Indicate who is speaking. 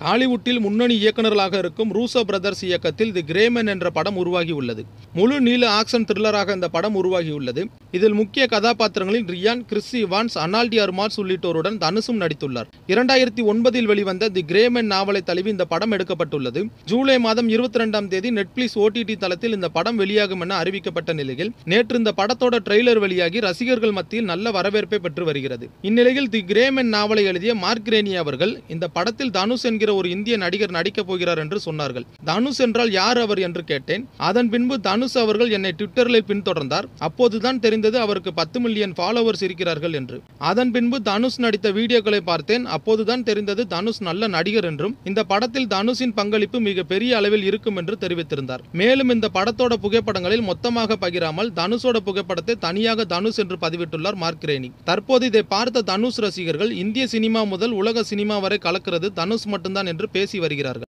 Speaker 1: ஹாலிவுட்டில் முன்னணி இயக்குநர்களாக இருக்கும் ரூசோ பிரதர்ஸ் இயக்கத்தில் தி கிரேமன் என்ற படம் உருவாகியுள்ளது. முழு நீள ஆக்ஷன் த்ரில்லராக இந்த படம் உருவாகியுள்ளது. இதில் முக்கிய கதாபாத்திரங்களில் Ryan, Chris Evans, Ana de Armas உள்ளிட்டோருடன் தனுஷும் நடித்துள்ளார். 2009 வெளிவந்த தி கிரேமன் நாவலை தழுவி இந்த படம் எடுக்கப்பட்டுள்ளது. ஜூலை மாதம் 22ஆம் தேதி நெட்ஃபிளிக்ஸ் OTT தளத்தில் இந்த படம் வெளியாகும் என அறிவிக்கப்பட்ட நிலையில் நேற்று இந்த படத்தோட ட்ரெய்லர் வெளியாகி ரசிகர்கள் மத்தியில் நல்ல வரவேற்பை பெற்று வருகிறது. இந்நிலையில் தி கிரேமன் நாவலை எழுதிய மார்க் கிரேனி அவர்கள் இந்த படத்தில் தனுஷ் என்கிற ஒரு இந்திய நடிகர் நடிக்கப் போகிறார் என்று சொன்னார்கள். தனுஷ் என்றால் யார் அவர் என்று கேட்டேன். அதன் பின்பு தனுஷ் அவர்கள் என்னை ட்விட்டரில் பின்தொடர்ந்தார். அப்போதுதான் தெரிந்தது அவருக்கு 10 மில்லியன் ஃபாலோவர்ஸ் இருக்கிறார்கள் என்று. அதன் பின்பு தனுஷ் நடித்த வீடியோக்களை பார்த்தேன். அப்போதுதான் தெரிந்தது தனுஷ் நல்ல நடிகர் என்றும் இந்த படத்தில் தனுஷின் பங்களிப்பு மிக பெரிய அளவில் இருக்கும் என்று தெரிவித்திருந்தார். மேலும் இந்த படத்தோட புகைப்படங்களில் மொத்தமாக பகிராமல் தனுஷோட புகைப்படத்தை தனியாக தனுஷ் என்று பதிவிட்டுள்ளார் மார்க் கிரேனி. தற்போது இதை பார்த்த தனுஷ் ரசிகர்கள் இந்திய சினிமா முதல் உலக சினிமா வரை கலக்கிறது தனுஷ் மட்டும்தான் என்று பேசி வருகிறார்கள்.